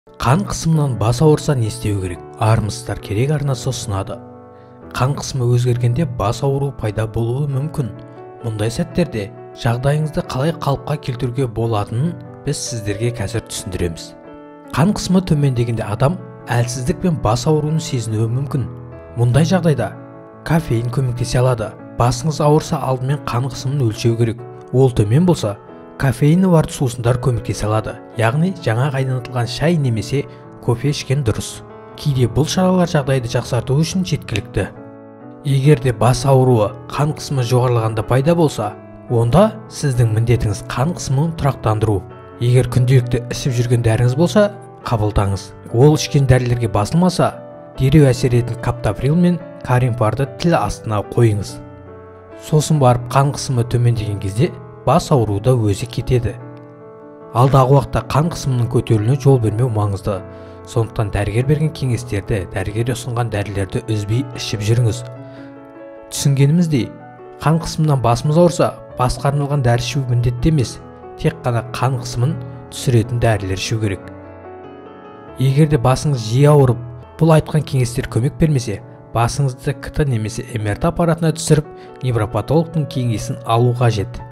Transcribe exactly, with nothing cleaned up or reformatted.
Қан қысымынан бас ауырса не істеу керек? Армысыздар, керек арнасы ұсынады. Қан қысымы өзгергенде бас ауыру пайда болуы мүмкін. Мұндай сәттерде жағдайыңызды қалай қалыпқа келтіруге болатынын біз сіздерге қазір түсіндіреміз. Қан қысымы төмендегенде адам әлсіздік пен бас ауруын сезінуі мүмкін. Мұндай жағдайда кофеин көмектесе алады. Басыңыз ауырса алдымен қан қысымын өлшеу керек. Ол төмен болса, кофеині бар сусындар көмектесе алады. Яғни жаңа қайнатылған шай немесе кофе ішкен дұрыс. Кейде бұл шаралар жағдайды жақсарту үшін жеткілікті. Егер де бас ауруы қан қысымы жоғарылағанда пайда болса, онда сіздің міндетіңіз қан қысымын тұрақтандыру. Егер күнделікті ішіп жүрген дәріңіз болса, қабылдаңыз. Ол ішкен дәрілерге басылмаса, дереу әсер ететін каптоприл мен каримпарды тіл астына қойыңыз. Сосын барып қан қысымы төмендеген кезде бас ауруы да өзі кетеді. Алдағы уақытта қан қысымының көтерілуіне жол бермеу маңызды. Сондықтан дәрігер берген кеңестерді, дәрігер ұсынған дәрілерді үзбей ішіп жүріңіз. Түсінгеніміздей, қан қысымынан басымыз ауырса, басқа арналған дәрі ішу міндетті емес, тек қана қан қысымын түсіретін дәрілер ішу керек. Егер де басыңыз жиі ауырып, бұл айтқан кеңестер көмек бермесе, басыңызды КТ немесе МРТ аппаратына түсіріп, невропатологтың кеңесін алу қажет.